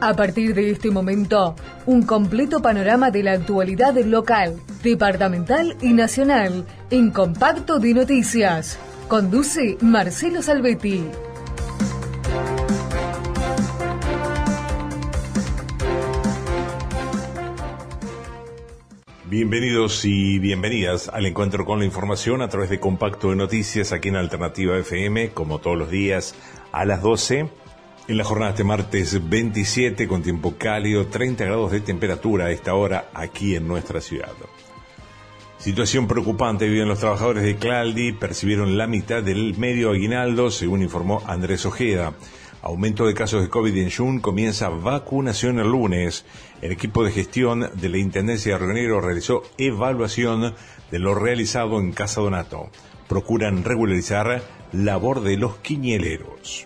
A partir de este momento, un completo panorama de la actualidad local, departamental y nacional en Compacto de Noticias. Conduce Marcelo Salvetti. Bienvenidos y bienvenidas al encuentro con la información a través de Compacto de Noticias aquí en Alternativa FM, como todos los días a las 12. En la jornada de este martes 27, con tiempo cálido, 30 grados de temperatura a esta hora aquí en nuestra ciudad. Situación preocupante viven los trabajadores de Claldi, percibieron la mitad del medio aguinaldo, según informó Andrés Ojeda. Aumento de casos de COVID en Jun, comienza vacunación el lunes. El equipo de gestión de la Intendencia de Río Negro realizó evaluación de lo realizado en Casa Donato. Procuran regularizar labor de los quiñeleros.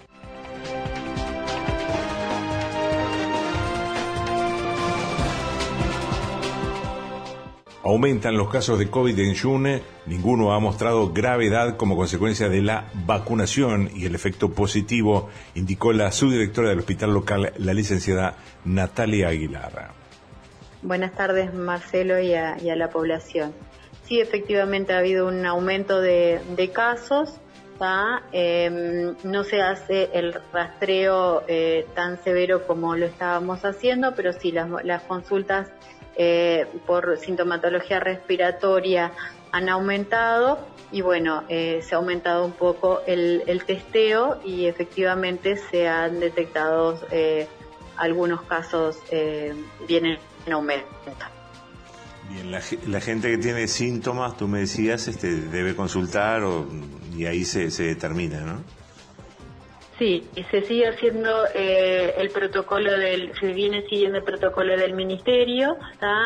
Aumentan los casos de COVID en June, ninguno ha mostrado gravedad como consecuencia de la vacunación y el efecto positivo, indicó la subdirectora del hospital local, la licenciada Natalia Aguilar. Buenas tardes, Marcelo, y a la población. Sí, efectivamente ha habido un aumento de casos, no se hace el rastreo tan severo como lo estábamos haciendo, pero sí las consultas por sintomatología respiratoria han aumentado y bueno, se ha aumentado un poco el testeo y efectivamente se han detectado algunos casos vienen en aumento. Bien, la gente que tiene síntomas, tú me decías, debe consultar y ahí se determina, ¿no? Sí, se sigue haciendo el protocolo se viene siguiendo el protocolo del ministerio,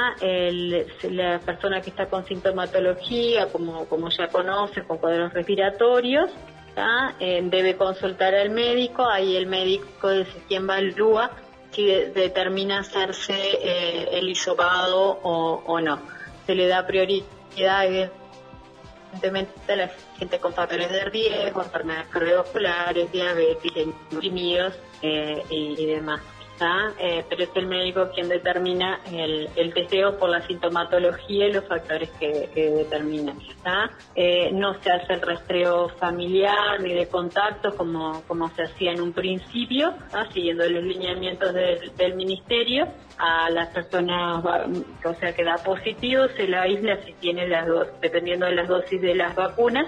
la persona que está con sintomatología, como ya conoce, con cuadros respiratorios, debe consultar al médico, ahí el médico es quien evalúa si determina hacerse el hisopado o no. Se le da prioridad evidentemente a la gente con factores de riesgo, enfermedades cardiovasculares, diabetes, deprimidos y demás. Pero es el médico quien determina el testeo por la sintomatología y los factores que determina. No se hace el rastreo familiar ni de contactos como se hacía en un principio, siguiendo los lineamientos del ministerio. A las personas, o sea, que da positivo, se la aísla si tiene las dos, dependiendo de las dosis de las vacunas,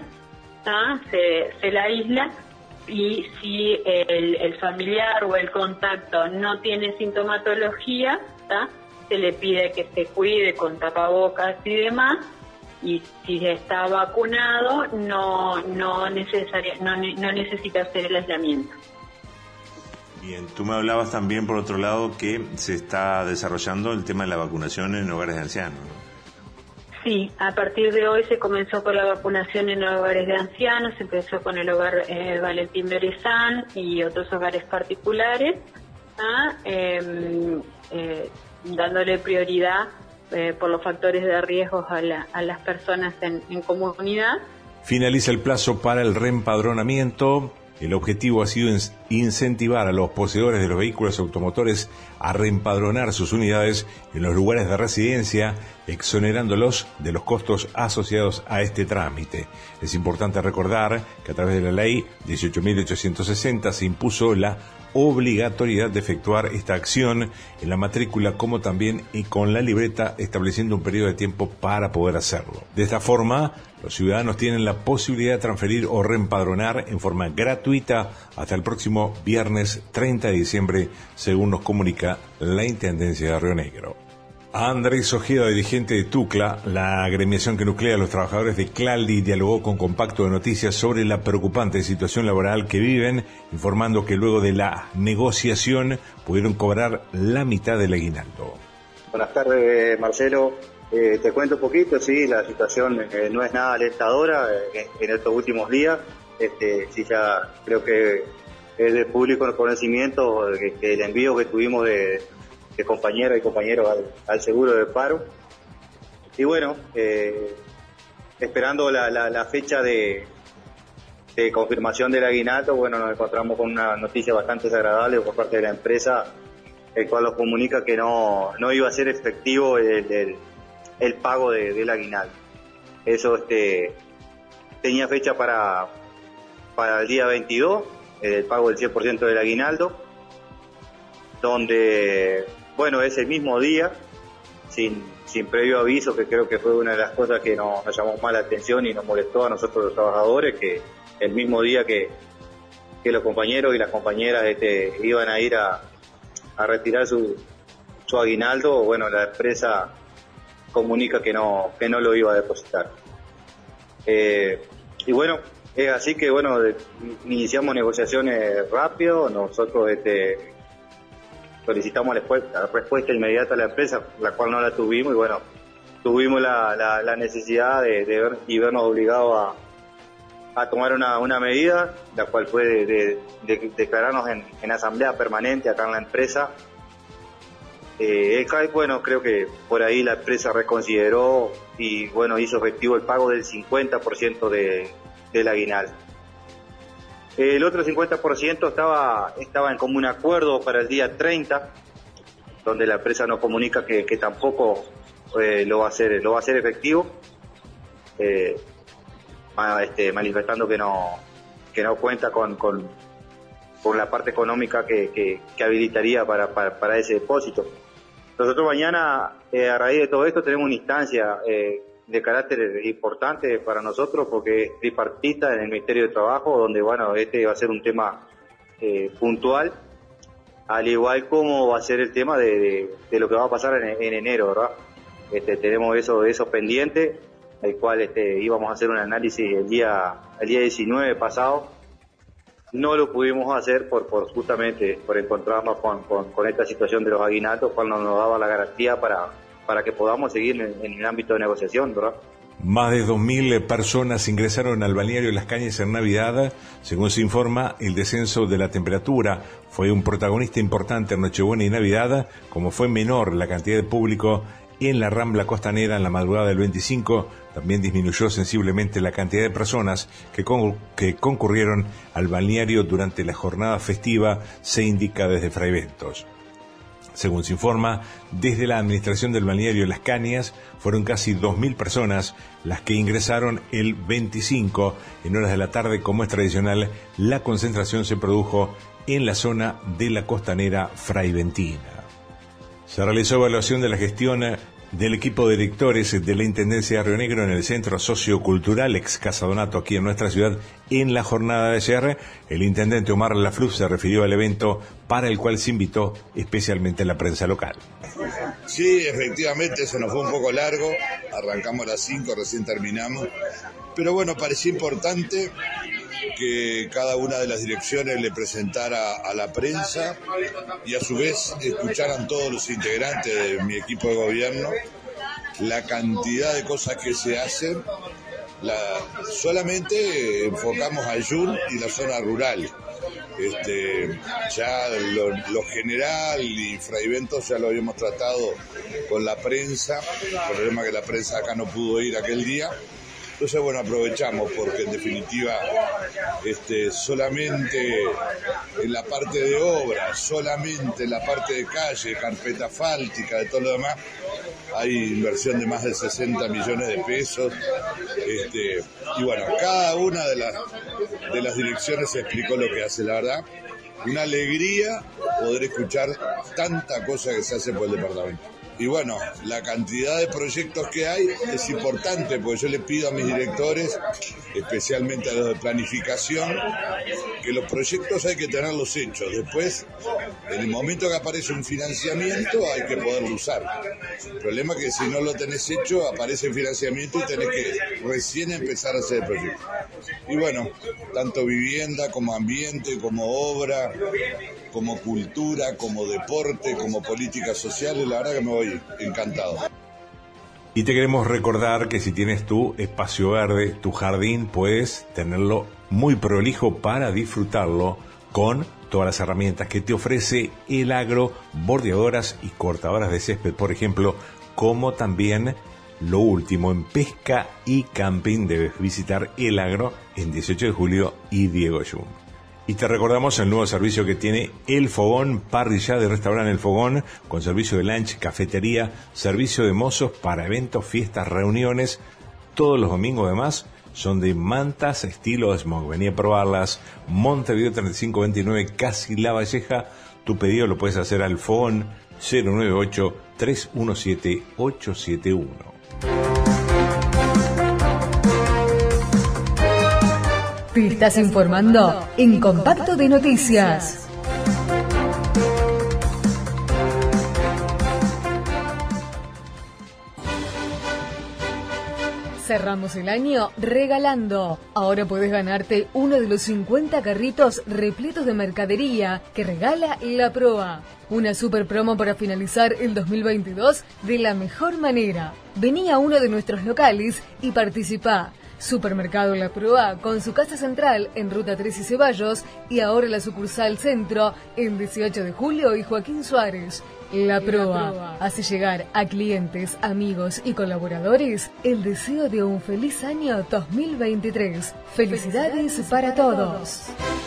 se la aísla. Y si el familiar o el contacto no tiene sintomatología, se le pide que se cuide con tapabocas y demás, y si está vacunado no necesita hacer el aislamiento. Bien, tú me hablabas también, por otro lado, que se está desarrollando el tema de la vacunación en hogares de ancianos, ¿no? Sí, a partir de hoy se comenzó con la vacunación en hogares de ancianos, se empezó con el hogar Valentín Berezán y otros hogares particulares, dándole prioridad por los factores de riesgo a las personas en comunidad. Finaliza el plazo para el reempadronamiento. El objetivo ha sido incentivar a los poseedores de los vehículos automotores a reempadronar sus unidades en los lugares de residencia, exonerándolos de los costos asociados a este trámite. Es importante recordar que a través de la ley 18.860 se impuso la obligatoriedad de efectuar esta acción en la matrícula, como también y con la libreta, estableciendo un periodo de tiempo para poder hacerlo. De esta forma, los ciudadanos tienen la posibilidad de transferir o reempadronar en forma gratuita hasta el próximo viernes 30 de diciembre, según nos comunica la Intendencia de Río Negro. Andrés Ojeda, dirigente de TUCLA, la agremiación que nuclea a los trabajadores de Claldi, dialogó con Compacto de Noticias sobre la preocupante situación laboral que viven, informando que luego de la negociación pudieron cobrar la mitad del aguinaldo. Buenas tardes, Marcelo. Te cuento un poquito, sí, la situación no es nada alentadora en estos últimos días. Sí, ya creo que es de público conocimiento que el envío que tuvimos de compañeras y compañeros al seguro de paro. Y bueno, esperando la fecha de confirmación del aguinaldo, bueno, nos encontramos con una noticia bastante desagradable por parte de la empresa, el cual nos comunica que no iba a ser efectivo el pago del aguinaldo. Eso tenía fecha para el día 22, el pago del 100% del aguinaldo, donde, bueno, ese mismo día, sin previo aviso, que creo que fue una de las cosas que nos llamó más la atención y nos molestó a nosotros los trabajadores, que el mismo día que los compañeros y las compañeras iban a ir a retirar su aguinaldo, bueno, la empresa comunica que no lo iba a depositar. Y bueno, es así que bueno, iniciamos negociaciones rápido, nosotros solicitamos la respuesta inmediata a la empresa, la cual no la tuvimos, y bueno, tuvimos la necesidad de ver y vernos obligados a tomar una medida, la cual fue de declararnos en asamblea permanente acá en la empresa. Bueno, creo que por ahí la empresa reconsideró y bueno, hizo efectivo el pago del 50% del aguinaldo. El otro 50% estaba en común acuerdo para el día 30, donde la empresa nos comunica que tampoco lo va a hacer efectivo, manifestando que no cuenta con la parte económica que habilitaría para ese depósito. Nosotros mañana, a raíz de todo esto, tenemos una instancia de carácter importante para nosotros, porque es tripartita en el Ministerio de Trabajo, donde bueno, va a ser un tema puntual, al igual como va a ser el tema de lo que va a pasar en enero, ¿verdad? Tenemos eso pendiente, el cual íbamos a hacer un análisis el día 19 pasado. No lo pudimos hacer justamente por encontrarnos con esta situación de los aguinaldos, cual no nos daba la garantía para que podamos seguir en el ámbito de negociación, ¿verdad? Más de 2.000 personas ingresaron al balneario Las Cañas en Navidad. Según se informa, el descenso de la temperatura fue un protagonista importante en Nochebuena y Navidad, como fue menor la cantidad de público en la Rambla Costanera en la madrugada del 25, también disminuyó sensiblemente la cantidad de personas que concurrieron al balneario durante la jornada festiva, se indica desde Fraiventos. Según se informa, desde la administración del balneario Las Cañas, fueron casi 2.000 personas las que ingresaron el 25. En horas de la tarde, como es tradicional, la concentración se produjo en la zona de la Costanera fraiventina. Se realizó evaluación de la gestión del equipo de directores de la Intendencia de Río Negro en el Centro Sociocultural ex Casa Donato, aquí en nuestra ciudad. En la jornada de ayer, el intendente Omar Lafluf se refirió al evento para el cual se invitó especialmente a la prensa local. Sí, efectivamente, se nos fue un poco largo, arrancamos a las 5, recién terminamos, pero bueno, parecía importante que cada una de las direcciones le presentara a la prensa y a su vez escucharan todos los integrantes de mi equipo de gobierno la cantidad de cosas que se hacen. Solamente enfocamos a Yun y la zona rural. Ya lo general y Fraiventos ya lo habíamos tratado con la prensa, el problema que la prensa acá no pudo ir aquel día. Entonces, bueno, aprovechamos porque en definitiva solamente en la parte de obra, solamente en la parte de calle, carpeta asfáltica, de todo lo demás, hay inversión de más de 60 millones de pesos. Y bueno, cada una de las direcciones explicó lo que hace, la verdad. Una alegría poder escuchar tanta cosa que se hace por el departamento. Y bueno, la cantidad de proyectos que hay es importante, porque yo le pido a mis directores, especialmente a los de planificación, que los proyectos hay que tenerlos hechos. Después, en el momento que aparece un financiamiento, hay que poderlo usar. El problema es que si no lo tenés hecho, aparece el financiamiento y tenés que recién empezar a hacer el proyecto. Y bueno, tanto vivienda como ambiente, como obra, como cultura, como deporte, como políticas sociales, la verdad que me voy encantado. Y te queremos recordar que si tienes tu espacio verde, tu jardín, puedes tenerlo muy prolijo para disfrutarlo con todas las herramientas que te ofrece El Agro, bordeadoras y cortadoras de césped, por ejemplo, como también lo último en pesca y camping. Debes visitar El Agro en 18 de julio y Diego Jun. Y te recordamos el nuevo servicio que tiene El Fogón, parrillada y restaurante El Fogón, con servicio de lunch, cafetería, servicio de mozos para eventos, fiestas, reuniones. Todos los domingos además son de mantas estilo smoke. Vení a probarlas. Montevideo 3529, casi La Valleja. Tu pedido lo puedes hacer al Fogón 098-317-871. Te estás informando en Compacto de Noticias. Cerramos el año regalando. Ahora puedes ganarte uno de los 50 carritos repletos de mercadería que regala La Proa. Una super promo para finalizar el 2022 de la mejor manera. Vení a uno de nuestros locales y participá. Supermercado La Proa, con su casa central en Ruta 3 y Ceballos, y ahora la sucursal Centro en 18 de Julio y Joaquín Suárez. La Proa hace llegar a clientes, amigos y colaboradores el deseo de un feliz año 2023. Felicidades para todos.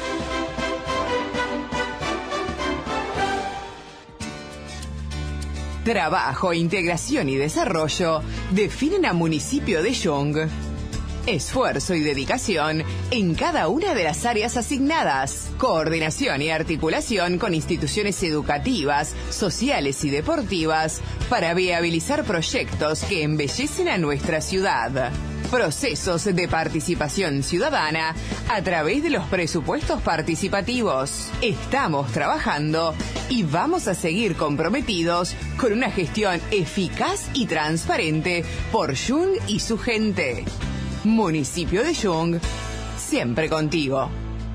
Trabajo, integración y desarrollo definen a Municipio de Yung. Esfuerzo y dedicación en cada una de las áreas asignadas. Coordinación y articulación con instituciones educativas, sociales y deportivas para viabilizar proyectos que embellecen a nuestra ciudad. Procesos de participación ciudadana a través de los presupuestos participativos. Estamos trabajando y vamos a seguir comprometidos con una gestión eficaz y transparente por Yung y su gente. Municipio de Yung, siempre contigo.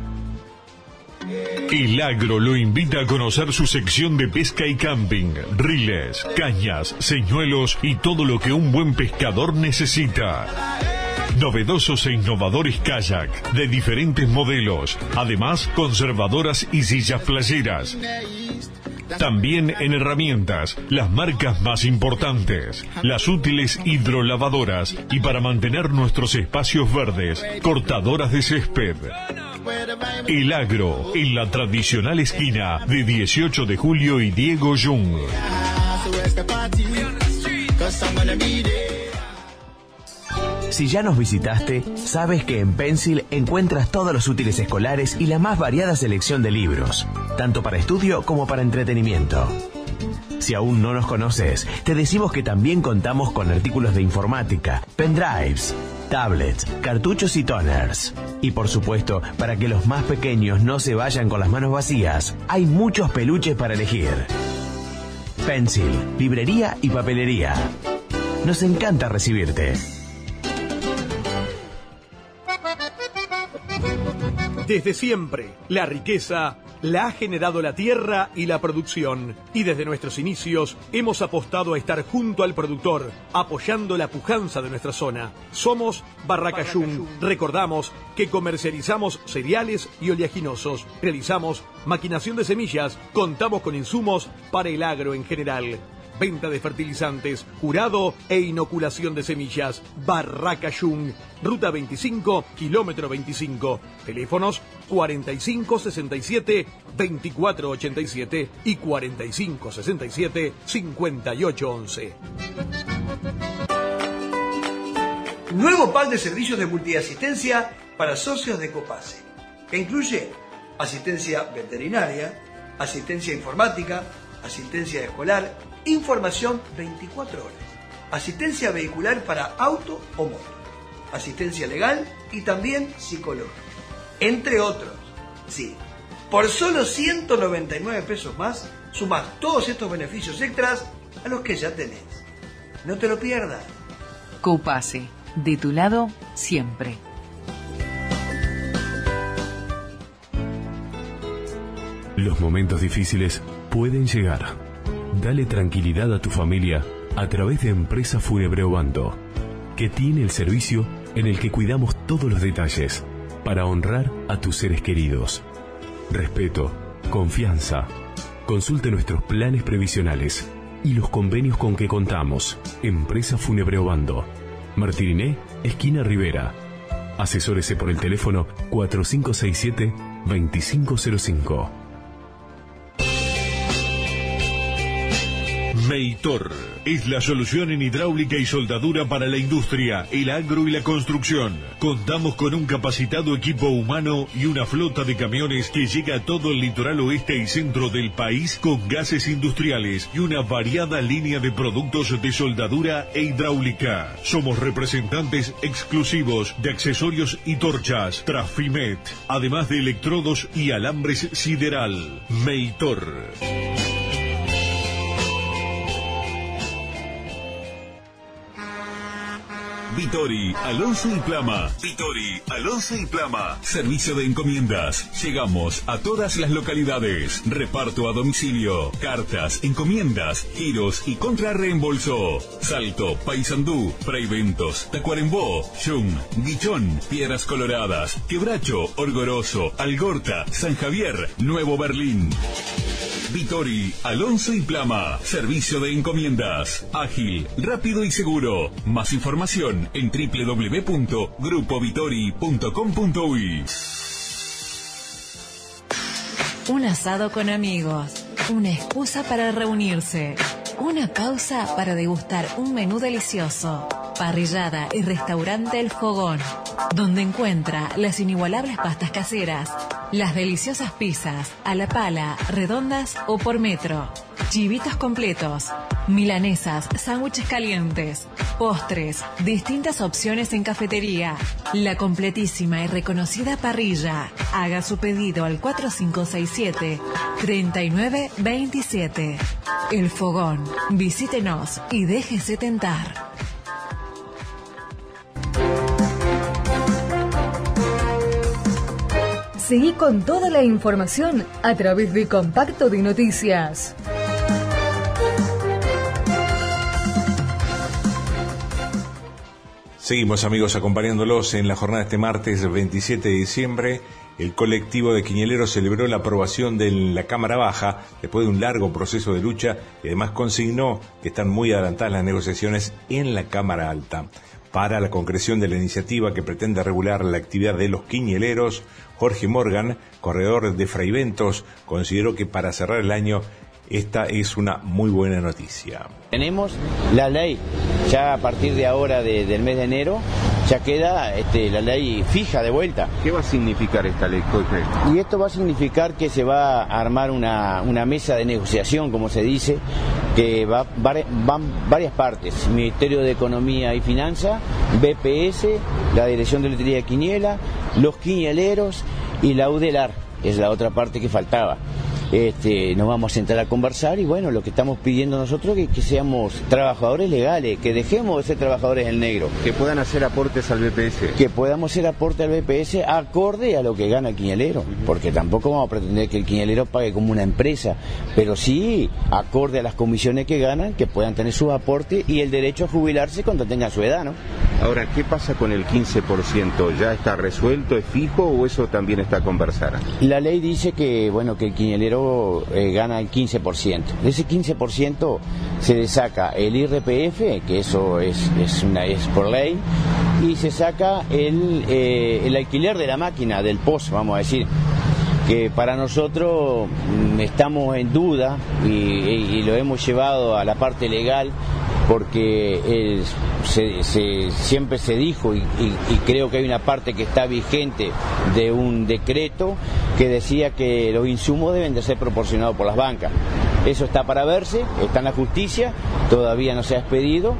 El Agro lo invita a conocer su sección de pesca y camping, riles, cañas, señuelos y todo lo que un buen pescador necesita. Novedosos e innovadores kayak de diferentes modelos, además conservadoras y sillas playeras. También en herramientas, las marcas más importantes, las útiles hidrolavadoras y para mantener nuestros espacios verdes, cortadoras de césped. El Agro, en la tradicional esquina de 18 de Julio y Diego Yung. Si ya nos visitaste, sabes que en Pencil encuentras todos los útiles escolares y la más variada selección de libros, tanto para estudio como para entretenimiento. Si aún no nos conoces, te decimos que también contamos con artículos de informática, pendrives, tablets, cartuchos y toners. Y por supuesto, para que los más pequeños no se vayan con las manos vacías, hay muchos peluches para elegir. Pencil, librería y papelería. Nos encanta recibirte. Desde siempre, la riqueza la ha generado la tierra y la producción. Y desde nuestros inicios hemos apostado a estar junto al productor, apoyando la pujanza de nuestra zona. Somos Barraca Yung. Recordamos que comercializamos cereales y oleaginosos. Realizamos maquinación de semillas. Contamos con insumos para el agro en general. Venta de fertilizantes, jurado e inoculación de semillas. Barraca Yung, Ruta 25, kilómetro 25. Teléfonos 4567-2487 y 4567-5811. Nuevo pack de servicios de multiasistencia para socios de Copase, que incluye asistencia veterinaria, asistencia informática, asistencia escolar, información 24 horas, asistencia vehicular para auto o moto, asistencia legal y también psicológica, entre otros. Sí, por solo 199 pesos más, sumás todos estos beneficios extras a los que ya tenés. No te lo pierdas. Copase, de tu lado siempre. Los momentos difíciles pueden llegar. Dale tranquilidad a tu familia a través de Empresa Fúnebre Obando, que tiene el servicio en el que cuidamos todos los detalles para honrar a tus seres queridos. Respeto, confianza. Consulte nuestros planes previsionales y los convenios con que contamos. Empresa Fúnebre Obando, Martiriné, esquina Rivera. Asesórese por el teléfono 4567-2505. Meitor es la solución en hidráulica y soldadura para la industria, el agro y la construcción. Contamos con un capacitado equipo humano y una flota de camiones que llega a todo el litoral oeste y centro del país con gases industriales y una variada línea de productos de soldadura e hidráulica. Somos representantes exclusivos de accesorios y torchas, Trafimet, además de electrodos y alambres sideral. Meitor. Vitori, Alonso y Plama. Vitori, Alonso y Plama. Servicio de encomiendas. Llegamos a todas las localidades. Reparto a domicilio. Cartas, encomiendas, giros y contrarreembolso. Salto, Paysandú, Freiventos, Tacuarembó, Yung, Guichón, Piedras Coloradas, Quebracho, Orgoroso, Algorta, San Javier, Nuevo Berlín. Vitori, Alonso y Plama. Servicio de encomiendas. Ágil, rápido y seguro. Más información en www.grupovitori.com.uy. Un asado con amigos. Una excusa para reunirse. Una pausa para degustar un menú delicioso. Parrillada y restaurante El Fogón, donde encuentra las inigualables pastas caseras, las deliciosas pizzas, a la pala, redondas o por metro, chivitos completos, milanesas, sándwiches calientes, postres, distintas opciones en cafetería, la completísima y reconocida parrilla. Haga su pedido al 4567-3927. El Fogón. Visítenos y déjese tentar. Seguí con toda la información a través de Compacto de Noticias. Seguimos, amigos, acompañándolos en la jornada de este martes 27 de diciembre. El colectivo de Quiñeleros celebró la aprobación de la Cámara Baja después de un largo proceso de lucha y además consignó que están muy adelantadas las negociaciones en la Cámara Alta. Para la concreción de la iniciativa que pretende regular la actividad de los quiñeleros, Jorge Morgan, corredor de Freiventos, consideró que para cerrar el año esta es una muy buena noticia. Tenemos la ley, ya a partir de ahora del mes de enero, ya queda la ley fija de vuelta. ¿Qué va a significar esta ley, Jorge? Y esto va a significar que se va a armar una mesa de negociación, como se dice, que van varias partes: Ministerio de Economía y Finanzas, BPS, la Dirección de Lotería de Quiniela, los quiñeleros y la UDELAR, es la otra parte que faltaba. Nos vamos a sentar a conversar y bueno, lo que estamos pidiendo nosotros es que seamos trabajadores legales, que dejemos de ser trabajadores en negro. Que puedan hacer aportes al BPS. Que podamos hacer aporte al BPS acorde a lo que gana el quiñelero, porque tampoco vamos a pretender que el quiñelero pague como una empresa, pero sí acorde a las comisiones que ganan, que puedan tener sus aportes y el derecho a jubilarse cuando tengan su edad, ¿no? Ahora, ¿qué pasa con el 15%? ¿Ya está resuelto, es fijo o eso también está a conversar? La ley dice que, bueno, que el quiñelero gana el 15%. De ese 15% se le saca el IRPF, que eso es por ley, y se saca el alquiler de la máquina, del POS, vamos a decir, que para nosotros estamos en duda y lo hemos llevado a la parte legal, porque siempre se dijo y creo que hay una parte que está vigente de un decreto que decía que los insumos deben de ser proporcionados por las bancas. Eso está para verse, está en la justicia, todavía no se ha expedido.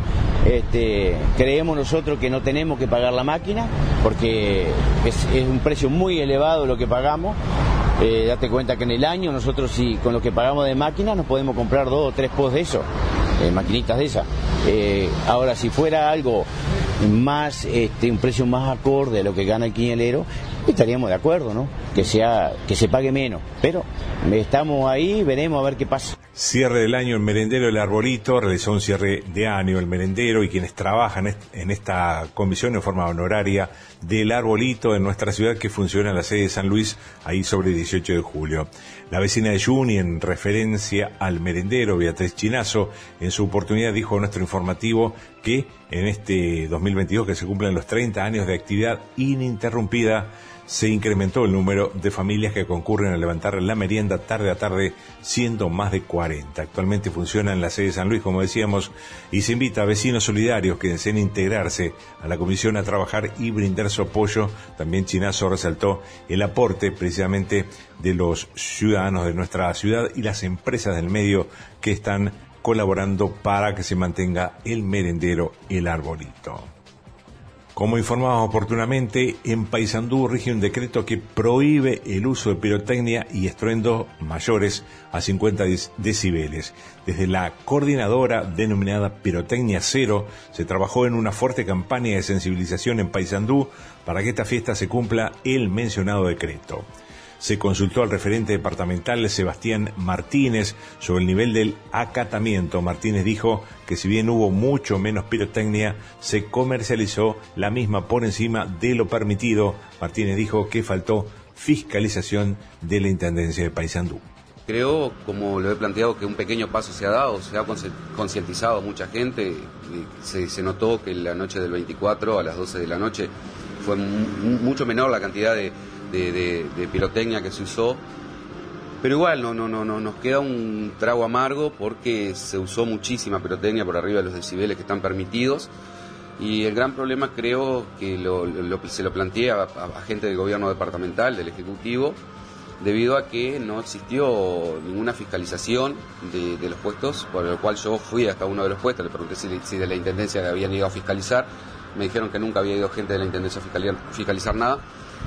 Creemos nosotros que no tenemos que pagar la máquina porque es un precio muy elevado lo que pagamos. Date cuenta que en el año nosotros, si con lo que pagamos de máquina, nos podemos comprar 2 o 3 POS de eso, maquinitas de esas. Ahora, si fuera algo más, un precio más acorde a lo que gana el quiñelero, estaríamos de acuerdo, ¿no? Que se pague menos, pero estamos ahí, veremos a ver qué pasa. Cierre del año, el merendero El Arbolito realizó un cierre de año. El merendero y quienes trabajan en esta comisión en forma honoraria del Arbolito en nuestra ciudad, que funciona en la sede de San Luis, ahí sobre el 18 de julio. La vecina de Juni, en referencia al merendero, Beatriz Chinazo, en su oportunidad dijo a nuestro informativo que en este 2022, que se cumplen los 30 años de actividad ininterrumpida, se incrementó el número de familias que concurren a levantar la merienda tarde a tarde, siendo más de 40. Actualmente funciona en la sede de San Luis, como decíamos, y se invita a vecinos solidarios que deseen integrarse a la comisión a trabajar y brindar su apoyo. También Chinazo resaltó el aporte precisamente de los ciudadanos de nuestra ciudad y las empresas del medio que están colaborando para que se mantenga el merendero El Arbolito. Como informamos oportunamente, en Paysandú rige un decreto que prohíbe el uso de pirotecnia y estruendos mayores a 50 decibeles. Desde la coordinadora denominada Pirotecnia Cero se trabajó en una fuerte campaña de sensibilización en Paysandú para que esta fiesta se cumpla el mencionado decreto. Se consultó al referente departamental Sebastián Martínez sobre el nivel del acatamiento. Martínez dijo que si bien hubo mucho menos pirotecnia, se comercializó la misma por encima de lo permitido. Martínez dijo que faltó fiscalización de la Intendencia de Paysandú. Creo, como lo he planteado, que un pequeño paso se ha dado, se ha concientizado a mucha gente. Se notó que la noche del 24 a las 12 de la noche fue mucho menor la cantidad de pirotecnia que se usó, pero igual no nos queda un trago amargo porque se usó muchísima pirotecnia por arriba de los decibeles que están permitidos, y el gran problema creo que se lo planteé a gente del gobierno departamental, del Ejecutivo, debido a que no existió ninguna fiscalización de los puestos, por lo cual yo fui hasta uno de los puestos, le pregunté si de la Intendencia habían ido a fiscalizar, me dijeron que nunca había ido gente de la Intendencia a fiscalizar nada.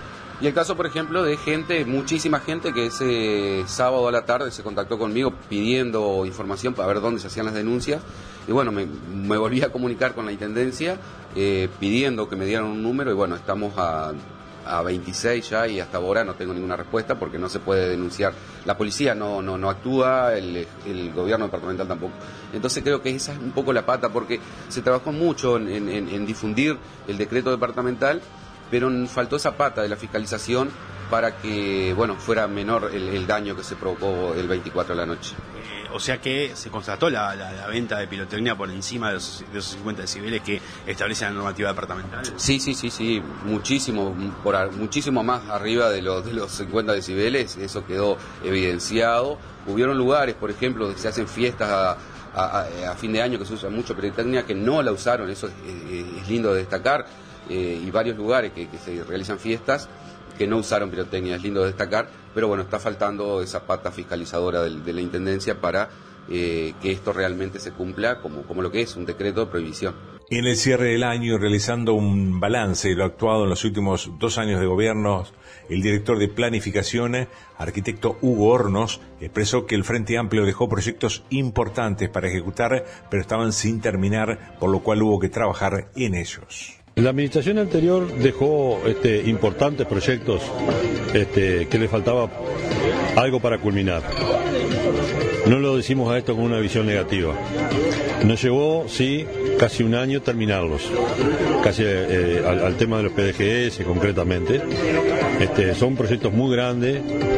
Y el caso, por ejemplo, de muchísima gente que ese sábado a la tarde se contactó conmigo pidiendo información para ver dónde se hacían las denuncias. Y bueno, me volví a comunicar con la Intendencia pidiendo que me dieran un número, y bueno, estamos a 26 ya y hasta ahora no tengo ninguna respuesta porque no se puede denunciar. La policía no actúa, el gobierno departamental tampoco. Entonces creo que esa es un poco la pata, porque se trabajó mucho en difundir el decreto departamental, pero faltó esa pata de la fiscalización para que, bueno, fuera menor el daño que se provocó el 24 de la noche. O sea que se constató la venta de pirotecnia por encima de esos 50 decibeles que establece la normativa departamental. Sí, muchísimo más arriba de los 50 decibeles, eso quedó evidenciado. Hubieron lugares, por ejemplo, donde se hacen fiestas a fin de año que se usa mucho pirotecnia, que no la usaron, eso es lindo de destacar. Y varios lugares que se realizan fiestas que no usaron pirotecnia, es lindo destacar, pero bueno, está faltando esa pata fiscalizadora de la Intendencia para que esto realmente se cumpla como lo que es un decreto de prohibición. En el cierre del año, realizando un balance de lo actuado en los últimos 2 años de gobierno, el director de Planificación, arquitecto Hugo Hornos, expresó que el Frente Amplio dejó proyectos importantes para ejecutar, pero estaban sin terminar, por lo cual hubo que trabajar en ellos. La administración anterior dejó importantes proyectos que le faltaba algo para culminar. No lo decimos a esto con una visión negativa. Nos llevó, sí, casi un año terminarlos, casi al tema de los PDGS concretamente. Son proyectos muy grandes,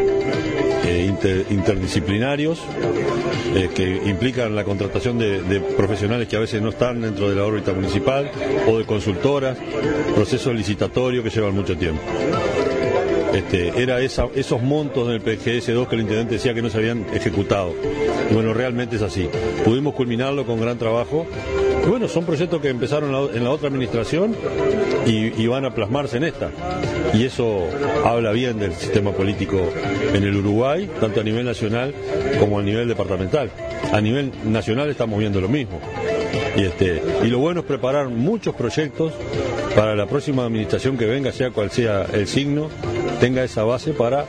interdisciplinarios, que implican la contratación de profesionales que a veces no están dentro de la órbita municipal, o de consultoras, procesos licitatorios que llevan mucho tiempo. Era esos montos del PGS2 que el intendente decía que no se habían ejecutado. Y bueno, realmente es así. Pudimos culminarlo con gran trabajo. Y bueno, son proyectos que empezaron en la otra administración y van a plasmarse en esta. Y eso habla bien del sistema político en el Uruguay, tanto a nivel nacional como a nivel departamental. A nivel nacional estamos viendo lo mismo. Y lo bueno es preparar muchos proyectos para la próxima administración que venga, sea cual sea el signo, tenga esa base para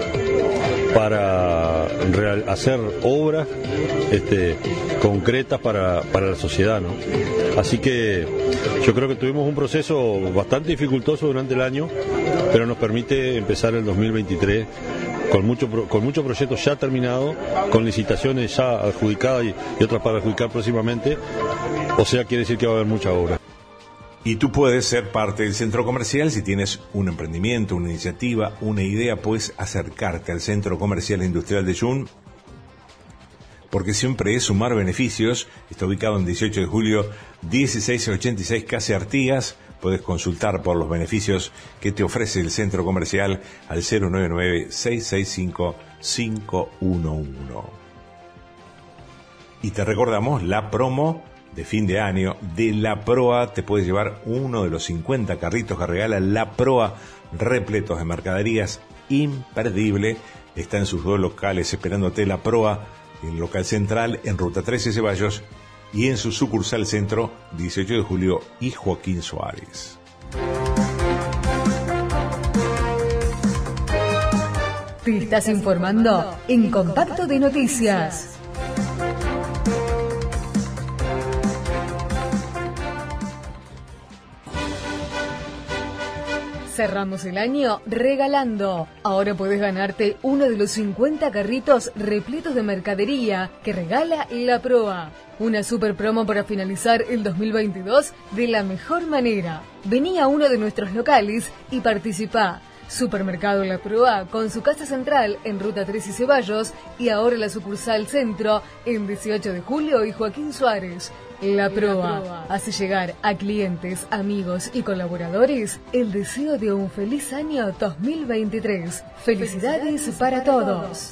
hacer obras concretas para la sociedad, ¿no? Así que yo creo que tuvimos un proceso bastante dificultoso durante el año, pero nos permite empezar el 2023 con muchos proyectos ya terminados, con licitaciones ya adjudicadas y otras para adjudicar próximamente. O sea, quiere decir que va a haber mucha obra. Y tú puedes ser parte del centro comercial. Si tienes un emprendimiento, una iniciativa, una idea, puedes acercarte al Centro Comercial e Industrial de Jun. porque siempre es sumar beneficios. Está ubicado en 18 de julio, 1686, Calle Artigas. Puedes consultar por los beneficios que te ofrece el centro comercial al 099-665-511. Y te recordamos la promo de fin de año de La Proa. Te puedes llevar uno de los 50 carritos que regala La Proa, repletos de mercaderías, imperdible. Está en sus dos locales esperándote. La Proa, en local central en Ruta 13 Ceballos, y en su sucursal centro, 18 de julio y Joaquín Suárez. Te estás informando en Compacto de Noticias. Cerramos el año regalando. Ahora podés ganarte uno de los 50 carritos repletos de mercadería que regala La Proa. Una super promo para finalizar el 2022 de la mejor manera. Vení a uno de nuestros locales y participá. Supermercado La Proa, con su casa central en Ruta 13 y Ceballos, y ahora la sucursal centro en 18 de julio y Joaquín Suárez. La Proa hace llegar a clientes, amigos y colaboradores el deseo de un feliz año 2023. Felicidades para todos.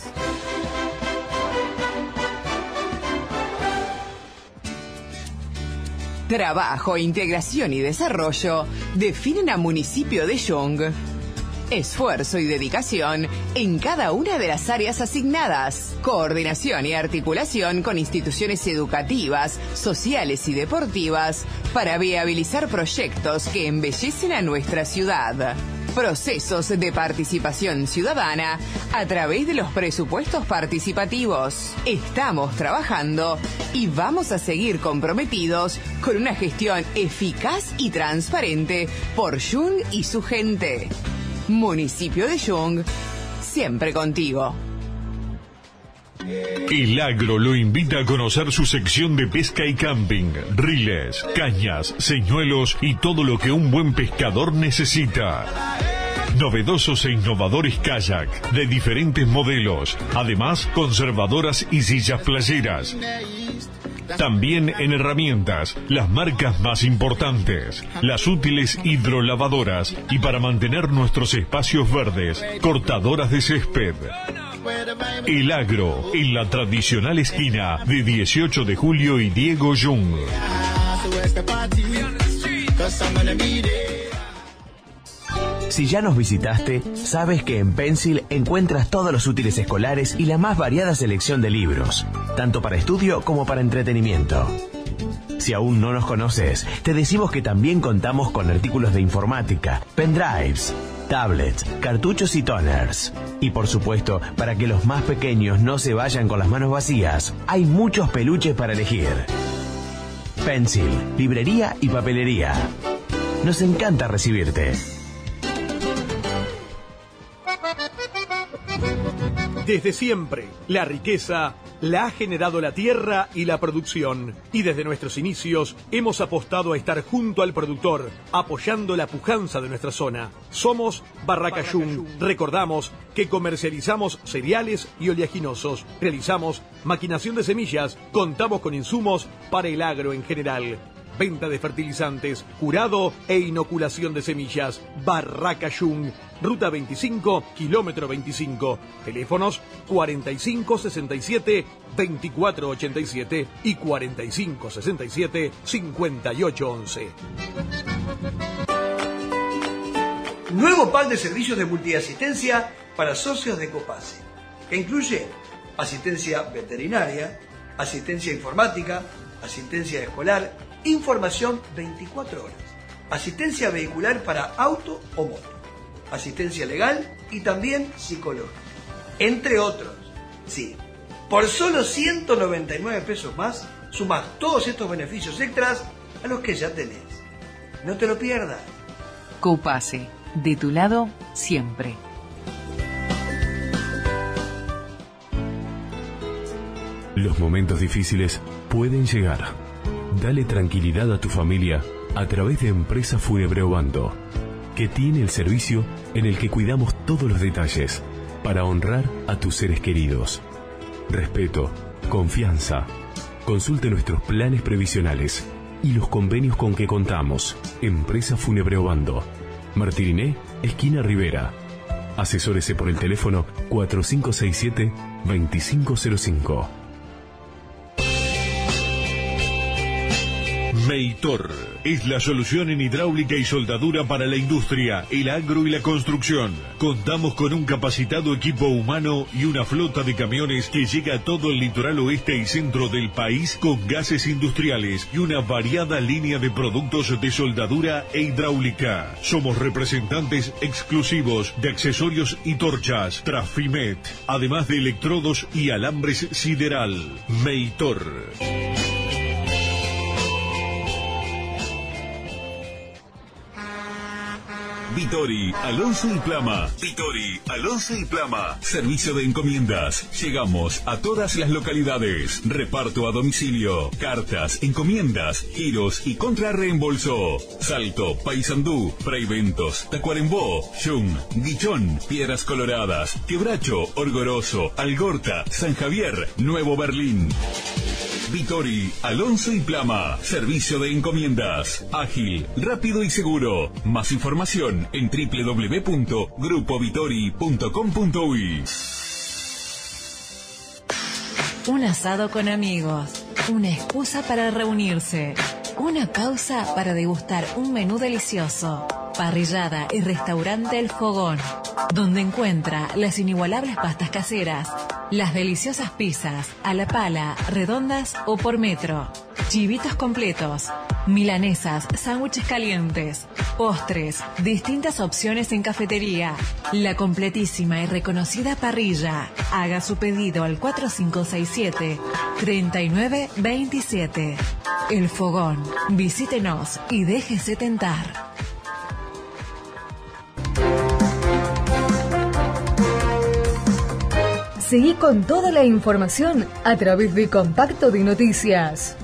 Trabajo, integración y desarrollo definen a Municipio de Young. Esfuerzo y dedicación en cada una de las áreas asignadas. Coordinación y articulación con instituciones educativas, sociales y deportivas para viabilizar proyectos que embellecen a nuestra ciudad. Procesos de participación ciudadana a través de los presupuestos participativos. Estamos trabajando y vamos a seguir comprometidos con una gestión eficaz y transparente por Young y su gente. Municipio de Young, siempre contigo. El Agro lo invita a conocer su sección de pesca y camping, riles, cañas, señuelos y todo lo que un buen pescador necesita. Novedosos e innovadores kayak de diferentes modelos, además conservadoras y sillas playeras. También en herramientas, las marcas más importantes, las útiles hidrolavadoras y para mantener nuestros espacios verdes, cortadoras de césped. El Agro, en la tradicional esquina de 18 de julio y Diego Young. Si ya nos visitaste, sabes que en Pencil encuentras todos los útiles escolares y la más variada selección de libros, tanto para estudio como para entretenimiento. Si aún no nos conoces, te decimos que también contamos con artículos de informática, pendrives, tablets, cartuchos y toners. Y por supuesto, para que los más pequeños no se vayan con las manos vacías, hay muchos peluches para elegir. Pencil, librería y papelería. Nos encanta recibirte. Desde siempre, la riqueza la ha generado la tierra y la producción. Y desde nuestros inicios hemos apostado a estar junto al productor, apoyando la pujanza de nuestra zona. Somos Barraca Young. Recordamos que comercializamos cereales y oleaginosos. Realizamos maquinación de semillas. Contamos con insumos para el agro en general. Venta de fertilizantes, curado e inoculación de semillas. Barraca Young. Ruta 25, kilómetro 25. Teléfonos 4567-2487 y 4567-5811. Nuevo pack de servicios de multiasistencia para socios de Copase, que incluye asistencia veterinaria, asistencia informática, asistencia escolar, información 24 horas, asistencia vehicular para auto o moto, asistencia legal y también psicológica, entre otros. Sí, por solo 199 pesos más, sumás todos estos beneficios extras a los que ya tenés. No te lo pierdas. Copase, de tu lado siempre. Los momentos difíciles pueden llegar. Dale tranquilidad a tu familia a través de Empresa Fúnebre Obando, que tiene el servicio en el que cuidamos todos los detalles para honrar a tus seres queridos. Respeto, confianza. Consulte nuestros planes previsionales y los convenios con que contamos. Empresa Fúnebre Obando. Martiriné, esquina Rivera. Asesórese por el teléfono 4567-2505. Meitor es la solución en hidráulica y soldadura para la industria, el agro y la construcción. Contamos con un capacitado equipo humano y una flota de camiones que llega a todo el litoral oeste y centro del país con gases industriales y una variada línea de productos de soldadura e hidráulica. Somos representantes exclusivos de accesorios y torchas Trafimet, además de electrodos y alambres sideral. Meitor. Vitori, Alonso y Plama. Vitori, Alonso y Plama. Servicio de encomiendas. Llegamos a todas las localidades. Reparto a domicilio. Cartas, encomiendas, giros y contrarreembolso. Salto, Paysandú, Fraiventos, Tacuarembó, Yung, Guichón, Piedras Coloradas, Quebracho, Orgoroso, Algorta, San Javier, Nuevo Berlín. Vitori, Alonso y Plama. Servicio de encomiendas. Ágil, rápido y seguro. Más información en www.grupovitori.com.uy. Un asado con amigos. Una excusa para reunirse. Una pausa para degustar un menú delicioso. Parrillada y restaurante El Fogón, donde encuentra las inigualables pastas caseras, las deliciosas pizzas, a la pala, redondas o por metro, chivitos completos, milanesas, sándwiches calientes, postres, distintas opciones en cafetería, la completísima y reconocida parrilla. Haga su pedido al 4567-3927. El Fogón. Visítenos y déjese tentar. Seguí con toda la información a través de Compacto de Noticias.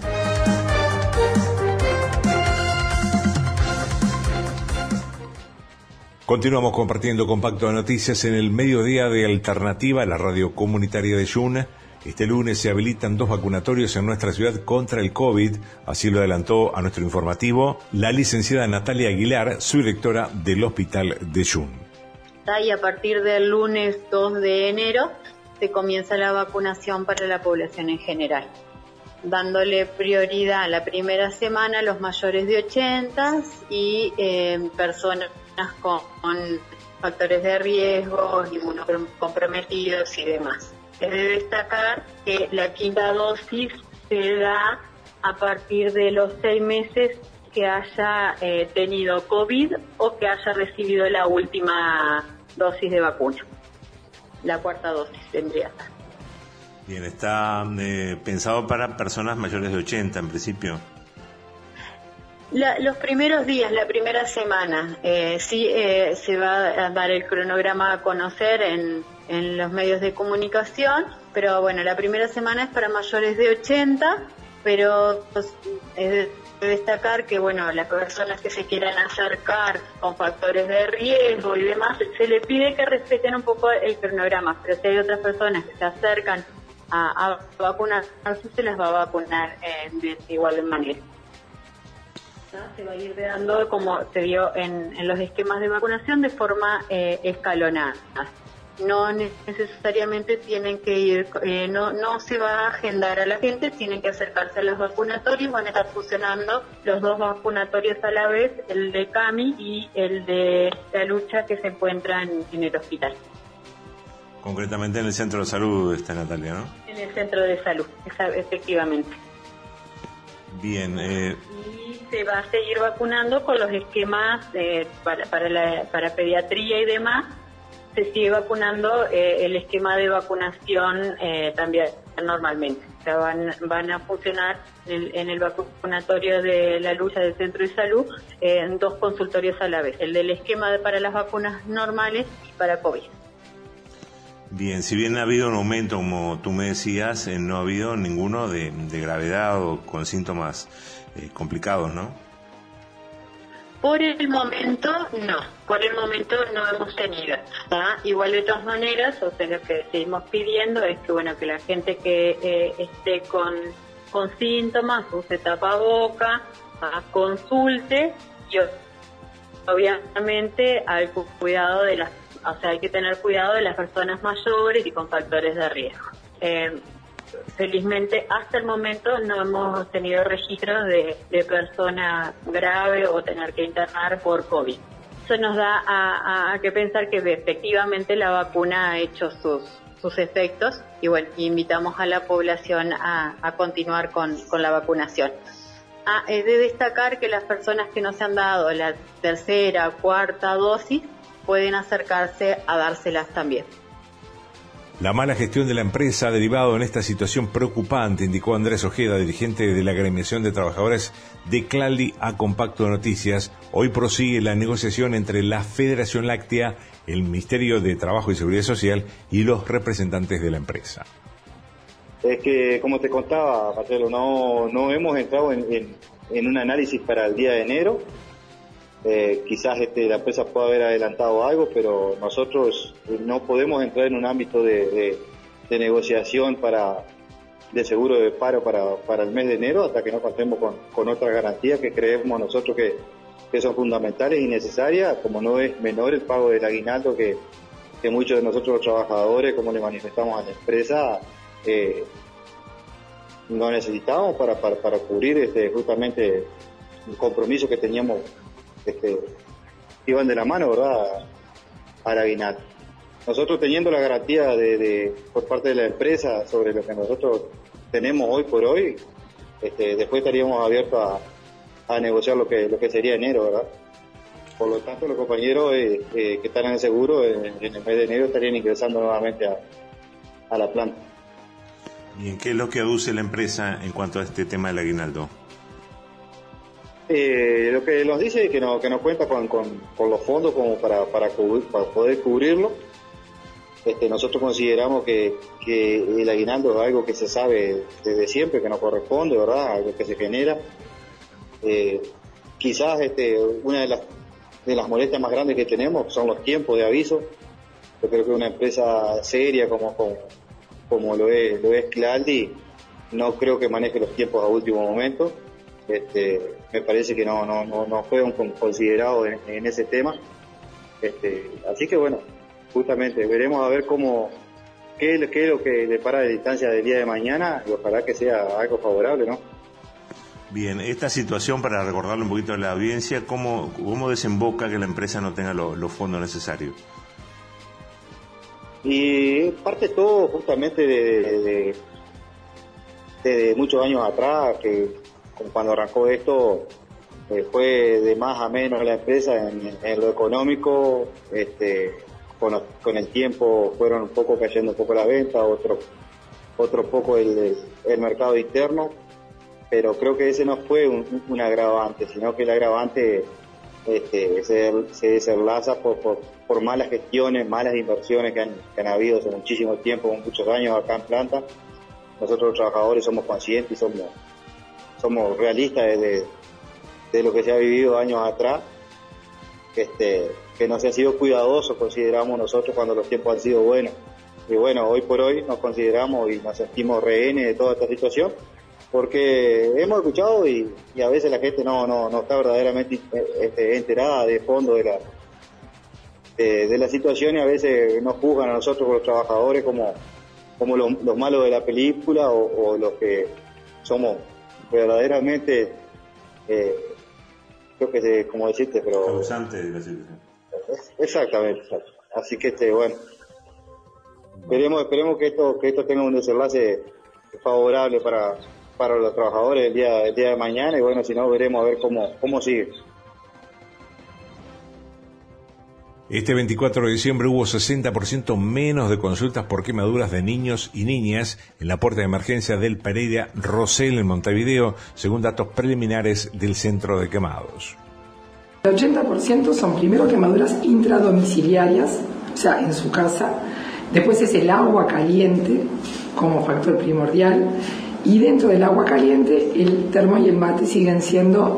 Continuamos compartiendo Compacto de Noticias en el mediodía de Alternativa, la radio comunitaria de Yung. Este lunes se habilitan 2 vacunatorios en nuestra ciudad contra el COVID, así lo adelantó a nuestro informativo la licenciada Natalia Aguilar, subdirectora del Hospital de Yung. Y a partir del lunes 2 de enero se comienza la vacunación para la población en general, dándole prioridad a la primera semana a los mayores de 80 y personas con factores de riesgo, inmunocomprometidos y demás. Es de destacar que la quinta dosis se da a partir de los 6 meses que haya tenido COVID o que haya recibido la última dosis de vacuna. La cuarta dosis tendría. Bien, está pensado para personas mayores de 80 en principio. Los primeros días, la primera semana, se va a dar el cronograma a conocer en los medios de comunicación, pero bueno, la primera semana es para mayores de 80, pero es de destacar que bueno, las personas que se quieran acercar con factores de riesgo y demás, se le pide que respeten un poco el cronograma, pero si hay otras personas que se acercan a vacunarse, se las va a vacunar de igual manera. Se va a ir dando, como se vio en los esquemas de vacunación, de forma escalonada. No necesariamente tienen que ir, no se va a agendar a la gente, tienen que acercarse a los vacunatorios, van a estar funcionando los 2 vacunatorios a la vez, el de CAMI y el de la lucha que se encuentran en el hospital. Concretamente en el centro de salud está Natalia, ¿no? En el centro de salud, efectivamente. Bien. Y se va a seguir vacunando con los esquemas para pediatría y demás. Se sigue vacunando el esquema de vacunación también normalmente. O sea, van a funcionar en el vacunatorio de la lucha del centro de salud en 2 consultorios a la vez. El del esquema para las vacunas normales y para COVID. Bien, si bien ha habido un aumento, como tú me decías, no ha habido ninguno de gravedad o con síntomas complicados, ¿no? Por el momento no hemos tenido. Igual de todas maneras, o sea, lo que seguimos pidiendo es que bueno, que la gente que esté con síntomas use tapaboca, consulte, y obviamente hay cuidado de hay que tener cuidado de las personas mayores y con factores de riesgo. Felizmente hasta el momento no hemos tenido registros de persona grave o tener que internar por COVID. Eso nos da a que pensar que efectivamente la vacuna ha hecho sus efectos y bueno, invitamos a la población a continuar con la vacunación. Es de destacar que las personas que no se han dado la tercera, cuarta dosis pueden acercarse a dárselas también. La mala gestión de la empresa ha derivado en esta situación preocupante, indicó Andrés Ojeda, dirigente de la agremiación de trabajadores de Claldi, a Compacto de Noticias. Hoy prosigue la negociación entre la Federación Láctea, el Ministerio de Trabajo y Seguridad Social y los representantes de la empresa. Es que, como te contaba, Marcelo, no hemos entrado en un análisis para el día de enero. Quizás la empresa pueda haber adelantado algo, pero nosotros no podemos entrar en un ámbito de negociación de seguro de paro para el mes de enero hasta que no contemos con otras garantías que creemos nosotros que son fundamentales y necesarias, como no es menor el pago del aguinaldo que muchos de nosotros los trabajadores, como le manifestamos a la empresa, no necesitamos para cubrir justamente el compromiso que teníamos, iban de la mano, ¿verdad?, al aguinaldo. Nosotros teniendo la garantía por parte de la empresa sobre lo que nosotros tenemos hoy por hoy, después estaríamos abiertos a negociar lo que sería enero, ¿verdad? Por lo tanto, los compañeros que están en el seguro en el mes de enero estarían ingresando nuevamente a la planta. ¿Y en qué es lo que aduce la empresa en cuanto a este tema del aguinaldo? Lo que nos dice es que no cuenta con los fondos como para poder cubrirlo. Nosotros consideramos que el aguinaldo es algo que se sabe desde siempre, que no corresponde, ¿verdad?, algo que se genera. Quizás una de las molestias más grandes que tenemos son los tiempos de aviso. Yo creo que una empresa seria como lo es Claldi, no creo que maneje los tiempos a último momento. Me parece que no fueron considerados en ese tema. Así que bueno, justamente veremos a ver qué es lo que depara la distancia del día de mañana, y ojalá que sea algo favorable, ¿no? Bien, esta situación, para recordarle un poquito a la audiencia, ¿cómo desemboca que la empresa no tenga los fondos necesarios? Y parte todo justamente de muchos años atrás, que cuando arrancó esto fue de más a menos la empresa en lo económico. Con el tiempo fueron un poco cayendo un poco la venta, otro poco el mercado interno, pero creo que ese no fue un agravante, sino que el agravante se desenlaza por malas gestiones, malas inversiones que han habido hace muchísimo tiempo, muchos años acá en planta. Nosotros los trabajadores somos conscientes y somos realistas de lo que se ha vivido años atrás, que no se ha sido cuidadoso, consideramos nosotros, cuando los tiempos han sido buenos. Y bueno, hoy por hoy nos consideramos y nos sentimos rehenes de toda esta situación, porque hemos escuchado y a veces la gente no está verdaderamente enterada de fondo de la situación, y a veces nos juzgan a nosotros los trabajadores como los malos de la película o los que somos verdaderamente, creo que como decirte, pero causante de la situación. Exactamente. Así que bueno, esperemos que esto tenga un desenlace favorable para los trabajadores el día de mañana, y bueno, si no, veremos a ver cómo sigue. Este 24 de diciembre hubo 60% menos de consultas por quemaduras de niños y niñas en la puerta de emergencia del Pereira Rosell en Montevideo, según datos preliminares del Centro de Quemados. El 80% son primero quemaduras intradomiciliarias, o sea, en su casa. Después es el agua caliente como factor primordial. Y dentro del agua caliente, el termo y el mate siguen siendo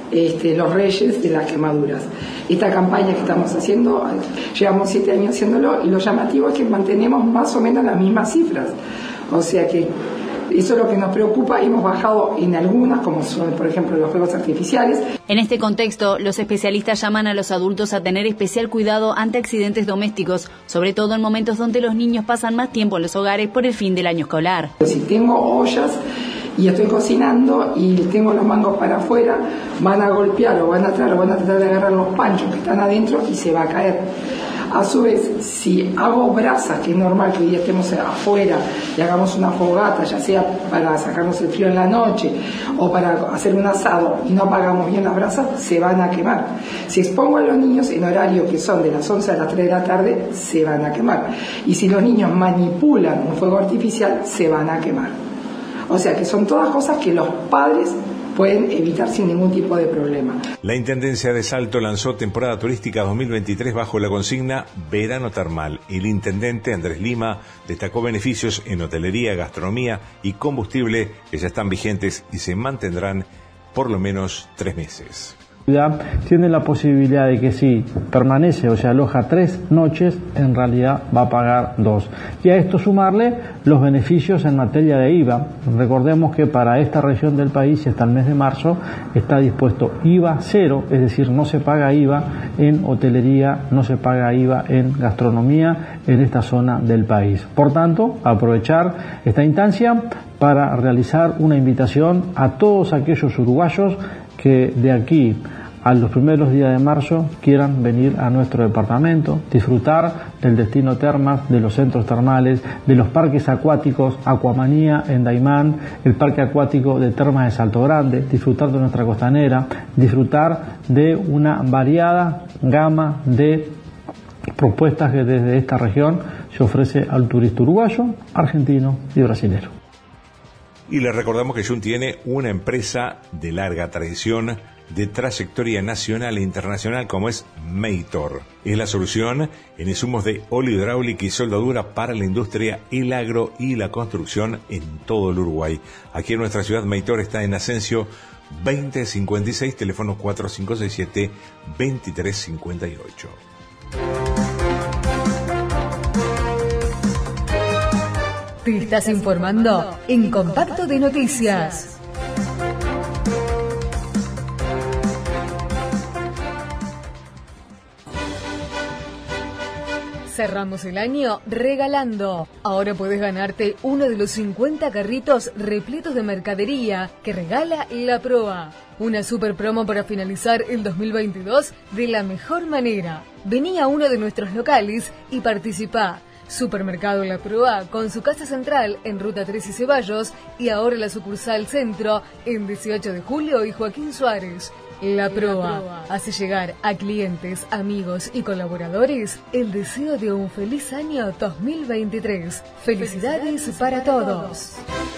los reyes de las quemaduras. Esta campaña que estamos haciendo, llevamos 7 años haciéndolo, y lo llamativo es que mantenemos más o menos las mismas cifras. O sea que eso es lo que nos preocupa. Hemos bajado en algunas, como son, por ejemplo, los fuegos artificiales. En este contexto, los especialistas llaman a los adultos a tener especial cuidado ante accidentes domésticos, sobre todo en momentos donde los niños pasan más tiempo en los hogares por el fin del año escolar. Si tengo ollas y estoy cocinando y tengo los mangos para afuera, van a golpear o van a tratar de agarrar los panchos que están adentro y se va a caer. A su vez, si hago brasas, que es normal que hoy día estemos afuera y hagamos una fogata, ya sea para sacarnos el frío en la noche o para hacer un asado, y no apagamos bien las brasas, se van a quemar. Si expongo a los niños en horario que son de las 11 a las 3 de la tarde, se van a quemar. Y si los niños manipulan un fuego artificial, se van a quemar. O sea que son todas cosas que los padres pueden evitar sin ningún tipo de problema. La Intendencia de Salto lanzó temporada turística 2023 bajo la consigna Verano Termal. El intendente Andrés Lima destacó beneficios en hotelería, gastronomía y combustible que ya están vigentes y se mantendrán por lo menos 3 meses. Tiene la posibilidad de que si permanece o se aloja 3 noches, en realidad va a pagar 2. Y a esto sumarle los beneficios en materia de IVA. Recordemos que para esta región del país, hasta el mes de marzo, está dispuesto IVA 0, es decir, no se paga IVA en hotelería, no se paga IVA en gastronomía en esta zona del país. Por tanto, aprovechar esta instancia para realizar una invitación a todos aquellos uruguayos que de aquí a los primeros días de marzo quieran venir a nuestro departamento, disfrutar del destino termas, de los centros termales, de los parques acuáticos, Aquamanía en Daimán, el parque acuático de Termas de Salto Grande, disfrutar de nuestra costanera, disfrutar de una variada gama de propuestas que desde esta región se ofrece al turista uruguayo, argentino y brasilero. Y les recordamos que Jun tiene una empresa de larga tradición, de trayectoria nacional e internacional, como es Meitor. Es la solución en insumos de óleo hidráulico y soldadura para la industria, el agro y la construcción en todo el Uruguay. Aquí en nuestra ciudad, Meitor está en Asensio 2056, teléfono 4567-2358. Te estás informando en Compacto de Noticias. Cerramos el año regalando. Ahora puedes ganarte uno de los 50 carritos repletos de mercadería que regala La Proa. Una super promo para finalizar el 2022 de la mejor manera. Vení a uno de nuestros locales y participá. Supermercado La Proa, con su casa central en Ruta 3 y Ceballos, y ahora la sucursal Centro en 18 de Julio y Joaquín Suárez. La Proa hace llegar a clientes, amigos y colaboradores el deseo de un feliz año 2023. Felicidades para todos.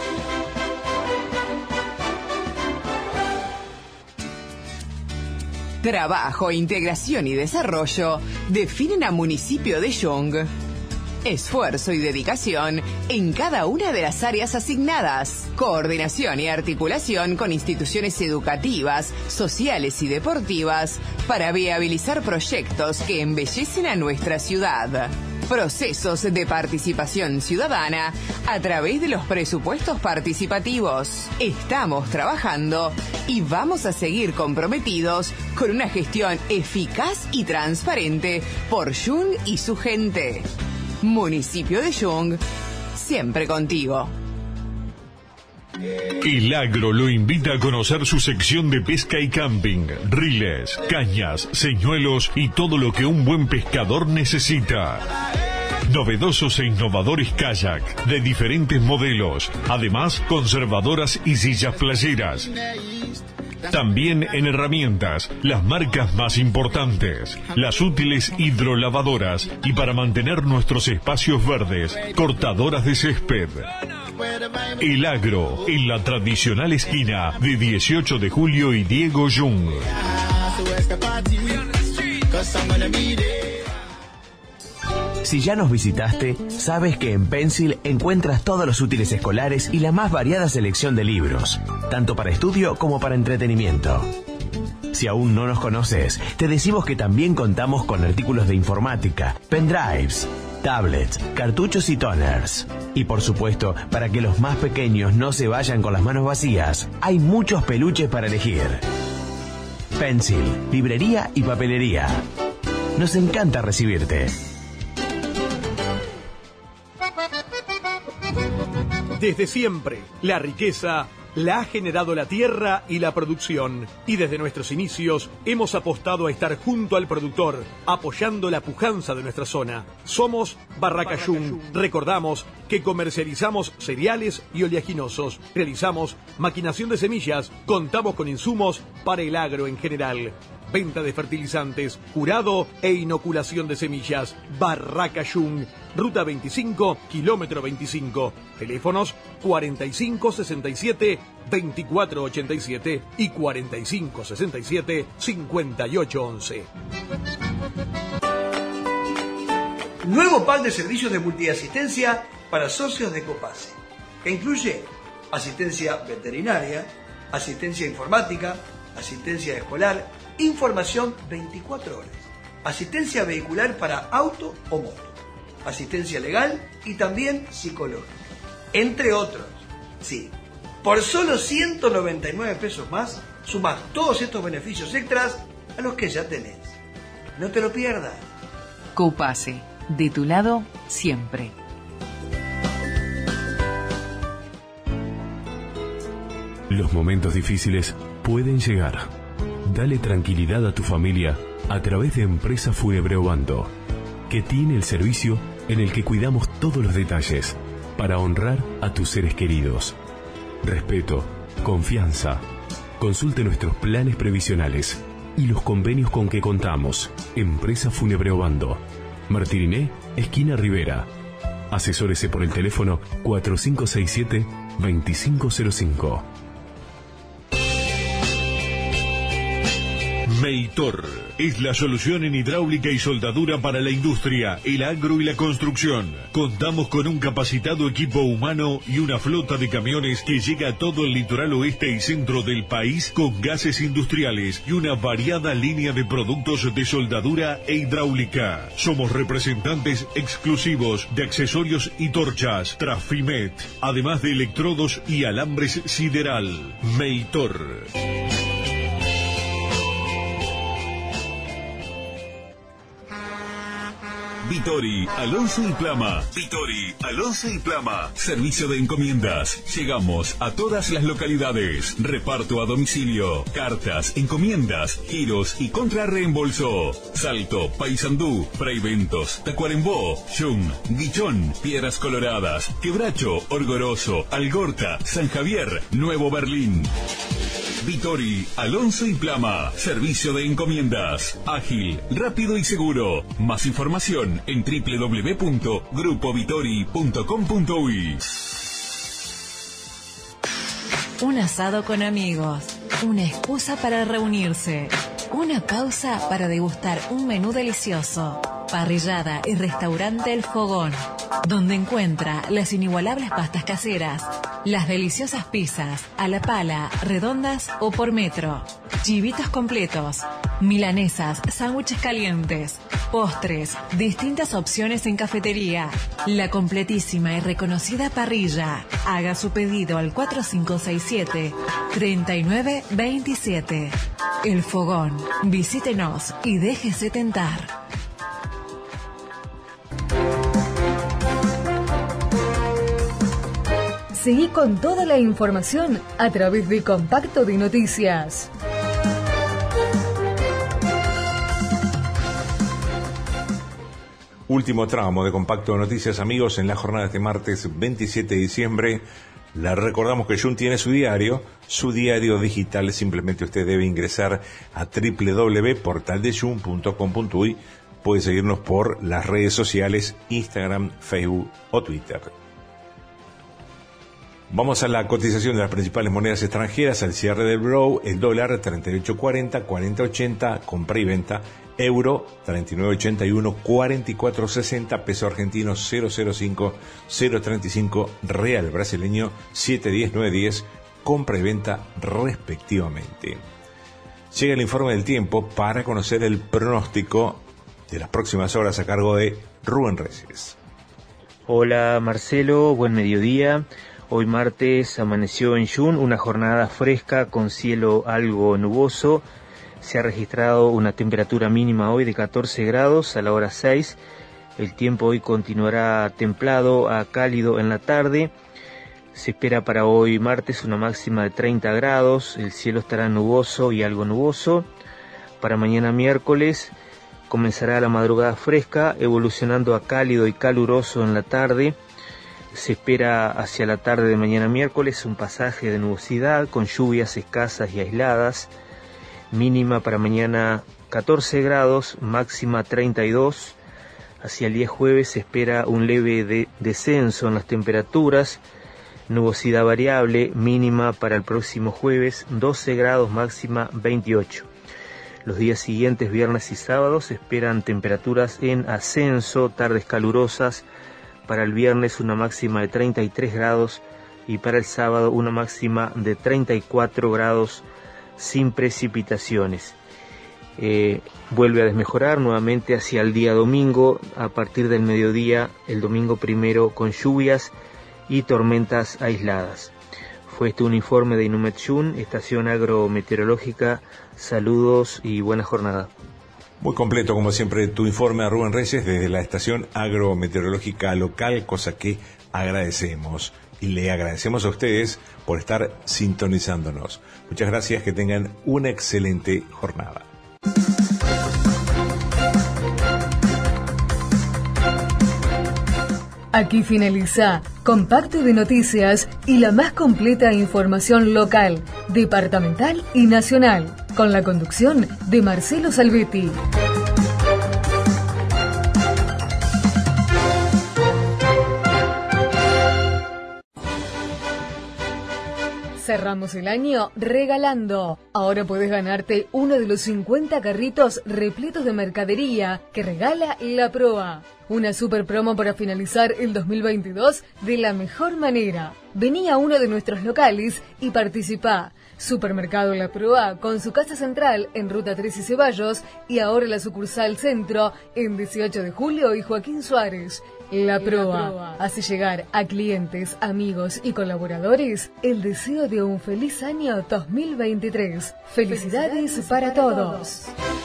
Trabajo, integración y desarrollo definen a Municipio de Young. Esfuerzo y dedicación en cada una de las áreas asignadas. Coordinación y articulación con instituciones educativas, sociales y deportivas para viabilizar proyectos que embellecen a nuestra ciudad. Procesos de participación ciudadana a través de los presupuestos participativos. Estamos trabajando y vamos a seguir comprometidos con una gestión eficaz y transparente por Young y su gente. Municipio de Young, siempre contigo. El Agro lo invita a conocer su sección de pesca y camping, riles, cañas, señuelos y todo lo que un buen pescador necesita. Novedosos e innovadores kayak de diferentes modelos, además conservadoras y sillas playeras. También en herramientas, las marcas más importantes, las útiles hidrolavadoras y para mantener nuestros espacios verdes, cortadoras de césped. El Agro, en la tradicional esquina de 18 de Julio y Diego Young. Si ya nos visitaste, sabes que en Pencil encuentras todos los útiles escolares y la más variada selección de libros, tanto para estudio como para entretenimiento. Si aún no nos conoces, te decimos que también contamos con artículos de informática, pendrives, tablets, cartuchos y toners. Y por supuesto, para que los más pequeños no se vayan con las manos vacías, hay muchos peluches para elegir. Pencil, librería y papelería. Nos encanta recibirte. Desde siempre, la riqueza la ha generado la tierra y la producción. Y desde nuestros inicios hemos apostado a estar junto al productor, apoyando la pujanza de nuestra zona. Somos Barraca Jung. Recordamos que comercializamos cereales y oleaginosos. Realizamos maquinación de semillas. Contamos con insumos para el agro en general. Venta de fertilizantes, curado e inoculación de semillas. Barraca Jung. Ruta 25, kilómetro 25. Teléfonos 4567-2487 y 4567-5811. Nuevo pack de servicios de multiasistencia para socios de Copase, que incluye asistencia veterinaria, asistencia informática, asistencia escolar, información 24 horas, asistencia vehicular para auto o moto, asistencia legal y también psicológica, entre otros. Sí, por solo 199 pesos más, sumás todos estos beneficios extras a los que ya tenés. No te lo pierdas. Copase, de tu lado siempre. Los momentos difíciles pueden llegar. Dale tranquilidad a tu familia a través de Empresa Fúnebre Obando, que tiene el servicio en el que cuidamos todos los detalles para honrar a tus seres queridos. Respeto, confianza. Consulte nuestros planes previsionales y los convenios con que contamos. Empresa Fúnebre Obando, Martiriné, esquina Rivera. Asesórese por el teléfono 4567-2505. Meitor es la solución en hidráulica y soldadura para la industria, el agro y la construcción. Contamos con un capacitado equipo humano y una flota de camiones que llega a todo el litoral oeste y centro del país con gases industriales y una variada línea de productos de soldadura e hidráulica. Somos representantes exclusivos de accesorios y torchas, Trafimet, además de electrodos y alambres sideral. Meitor. Vitori, Alonso y Plama. Vitori, Alonso y Plama. Servicio de encomiendas. Llegamos a todas las localidades. Reparto a domicilio. Cartas, encomiendas, giros y contrarreembolso. Salto, Paysandú, Freiventos, Tacuarembó, Yung, Guichón, Piedras Coloradas, Quebracho, Orgoroso, Algorta, San Javier, Nuevo Berlín. Vitori, Alonso y Plama. Servicio de encomiendas. Ágil, rápido y seguro. Más información en www.grupovitori.com.uy. Un asado con amigos. Una excusa para reunirse. Una pausa para degustar un menú delicioso. Parrillada y restaurante El Fogón, donde encuentra las inigualables pastas caseras, las deliciosas pizzas, a la pala, redondas o por metro, chivitos completos, milanesas, sándwiches calientes, postres, distintas opciones en cafetería, la completísima y reconocida parrilla. Haga su pedido al 4567-3927. El Fogón. Visítenos y déjese tentar. Seguí con toda la información a través de Compacto de Noticias. Último tramo de Compacto de Noticias, amigos, en la jornada de este martes 27 de diciembre. Le recordamos que Jun tiene su diario digital. Simplemente usted debe ingresar a www.portaldejun.com.uy. Puede seguirnos por las redes sociales, Instagram, Facebook o Twitter. Vamos a la cotización de las principales monedas extranjeras al cierre del Brow. El dólar 38.40, 40.80, compra y venta. Euro 39.81, 44.60, peso argentino 0.05, 0.35, real brasileño 7.10, 9.10, compra y venta respectivamente. llega el informe del tiempo para conocer el pronóstico de las próximas horas a cargo de Rubén Reyes. Hola Marcelo, buen mediodía. Hoy martes amaneció en Yun una jornada fresca con cielo algo nuboso. Se ha registrado una temperatura mínima hoy de 14 grados a la hora 6. El tiempo hoy continuará templado a cálido en la tarde. Se espera para hoy martes una máxima de 30 grados. El cielo estará nuboso y algo nuboso. Para mañana miércoles comenzará la madrugada fresca, evolucionando a cálido y caluroso en la tarde. Se espera hacia la tarde de mañana miércoles un pasaje de nubosidad con lluvias escasas y aisladas. Mínima para mañana 14 grados, máxima 32. Hacia el día jueves se espera un leve descenso en las temperaturas. Nubosidad variable, mínima para el próximo jueves 12 grados, máxima 28. Los días siguientes, viernes y sábado, se esperan temperaturas en ascenso, tardes calurosas. Para el viernes una máxima de 33 grados y para el sábado una máxima de 34 grados sin precipitaciones. Vuelve a desmejorar nuevamente hacia el día domingo, a partir del mediodía, el domingo primero, con lluvias y tormentas aisladas. Fue este un informe de Inumet Yun, estación agrometeorológica. Saludos y buena jornada. Muy completo, como siempre, tu informe a Rubén Reyes desde la estación agrometeorológica local, cosa que agradecemos. Y le agradecemos a ustedes por estar sintonizándonos. Muchas gracias, que tengan una excelente jornada. Aquí finaliza Compacto de Noticias y la más completa información local, departamental y nacional, con la conducción de Marcelo Salvetti. Cerramos el año regalando. Ahora puedes ganarte uno de los 50 carritos repletos de mercadería que regala La Proa. Una super promo para finalizar el 2022 de la mejor manera. Vení a uno de nuestros locales y participá. Supermercado La Proa, con su casa central en Ruta 3 y Ceballos, y ahora la sucursal Centro en 18 de Julio y Joaquín Suárez. La Proa hace llegar a clientes, amigos y colaboradores el deseo de un feliz año 2023. Felicidades para todos.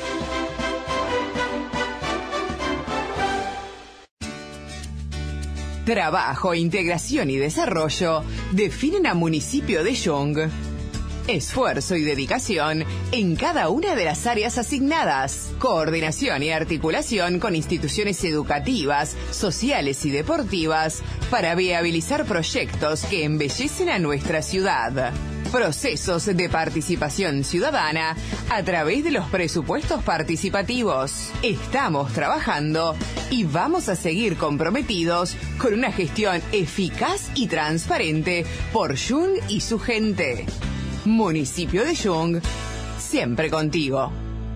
Trabajo, integración y desarrollo definen a Municipio de Yung. Esfuerzo y dedicación en cada una de las áreas asignadas. Coordinación y articulación con instituciones educativas, sociales y deportivas para viabilizar proyectos que embellecen a nuestra ciudad. Procesos de participación ciudadana a través de los presupuestos participativos. Estamos trabajando y vamos a seguir comprometidos con una gestión eficaz y transparente por Yung y su gente. Municipio de Yung, siempre contigo.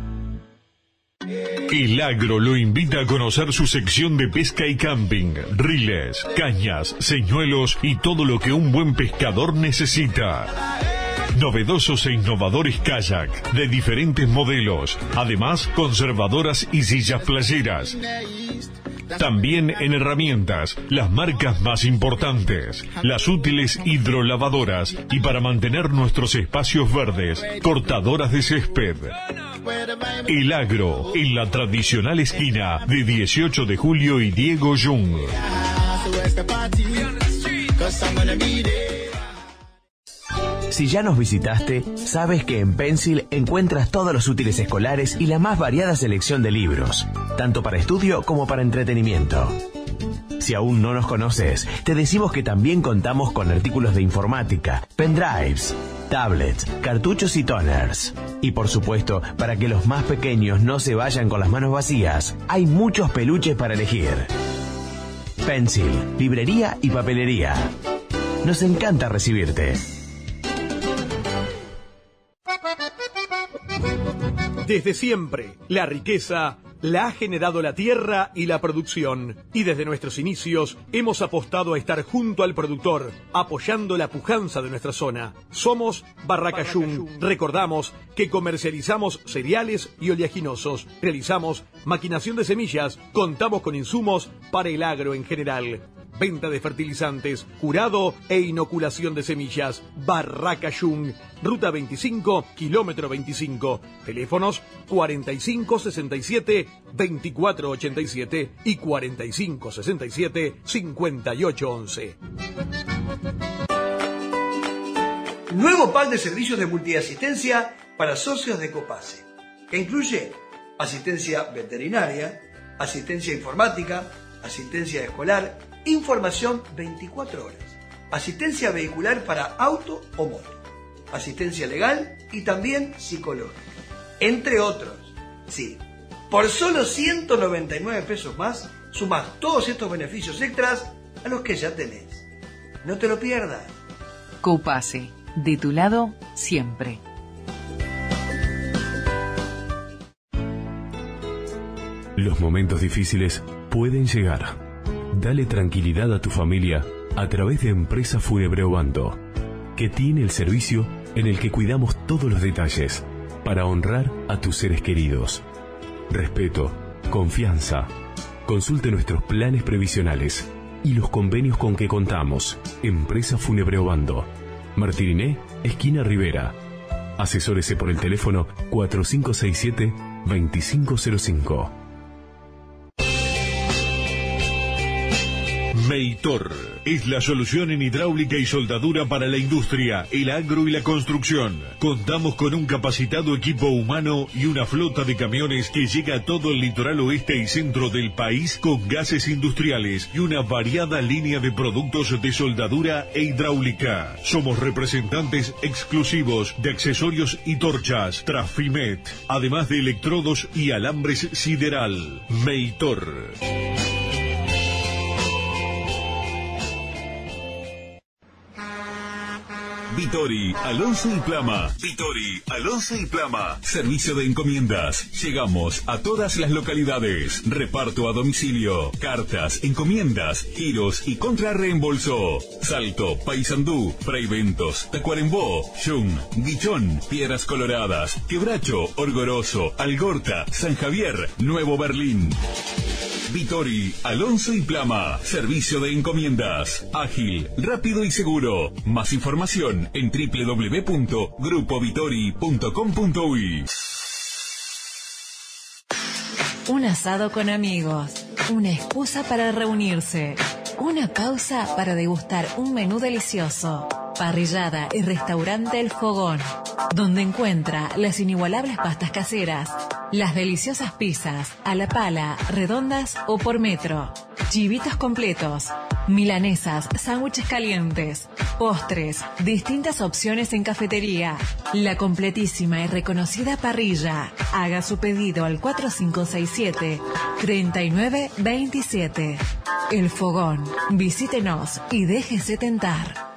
El Agro lo invita a conocer su sección de pesca y camping, riles, cañas, señuelos y todo lo que un buen pescador necesita. Novedosos e innovadores kayak de diferentes modelos, además conservadoras y sillas playeras. También en herramientas, las marcas más importantes, las útiles hidrolavadoras y para mantener nuestros espacios verdes, cortadoras de césped. El Agro, en la tradicional esquina de 18 de Julio y Diego Yung. Si ya nos visitaste, sabes que en Pencil encuentras todos los útiles escolares y la más variada selección de libros, tanto para estudio como para entretenimiento. Si aún no nos conoces, te decimos que también contamos con artículos de informática, pendrives, tablets, cartuchos y toners. Y por supuesto, para que los más pequeños no se vayan con las manos vacías, hay muchos peluches para elegir. Pencil, librería y papelería. Nos encanta recibirte. Desde siempre, la riqueza la ha generado la tierra y la producción. Y desde nuestros inicios hemos apostado a estar junto al productor, apoyando la pujanza de nuestra zona. Somos Barraca Jung. Recordamos que comercializamos cereales y oleaginosos. Realizamos maquinación de semillas. Contamos con insumos para el agro en general. Venta de fertilizantes, curado e inoculación de semillas. Barraca Jung. Ruta 25, kilómetro 25. Teléfonos 4567-2487 y 4567-5811. Nuevo pack de servicios de multiasistencia para socios de Copase, que incluye asistencia veterinaria, asistencia informática, asistencia escolar, información 24 horas, asistencia vehicular para auto o moto, asistencia legal y también psicológica, entre otros. Sí, por solo 199 pesos más, sumás todos estos beneficios extras a los que ya tenés. No te lo pierdas. Copase, de tu lado siempre. Los momentos difíciles pueden llegar. Dale tranquilidad a tu familia a través de Empresa Fúnebre Obando, que tiene el servicio en el que cuidamos todos los detalles para honrar a tus seres queridos. Respeto, confianza. Consulte nuestros planes previsionales y los convenios con que contamos. Empresa Fúnebre Obando, Martiriné, esquina Rivera. Asesórese por el teléfono 4567-2505. Meitor es la solución en hidráulica y soldadura para la industria, el agro y la construcción. Contamos con un capacitado equipo humano y una flota de camiones que llega a todo el litoral oeste y centro del país con gases industriales y una variada línea de productos de soldadura e hidráulica. Somos representantes exclusivos de accesorios y torchas Trafimet, además de electrodos y alambres sideral. Meitor. Vittori, Alonso y Plama. Vittori, Alonso y Plama. Servicio de encomiendas. Llegamos a todas las localidades. Reparto a domicilio. Cartas, encomiendas, giros y contrarreembolso. Salto, Paysandú, Freiventos, Tacuarembó, Jung, Guichón, Piedras Coloradas, Quebracho, Orgoroso, Algorta, San Javier, Nuevo Berlín. Vittori, Alonso y Plama. Servicio de encomiendas. Ágil, rápido y seguro. Más información en www.grupovittori.com.uy. Un asado con amigos. Una excusa para reunirse. Una pausa para degustar un menú delicioso. Parrillada y restaurante El Fogón, donde encuentra las inigualables pastas caseras, las deliciosas pizzas, a la pala, redondas o por metro, chivitos completos, milanesas, sándwiches calientes, postres, distintas opciones en cafetería, la completísima y reconocida parrilla. Haga su pedido al 4567-3927. El Fogón. Visítenos y déjese tentar.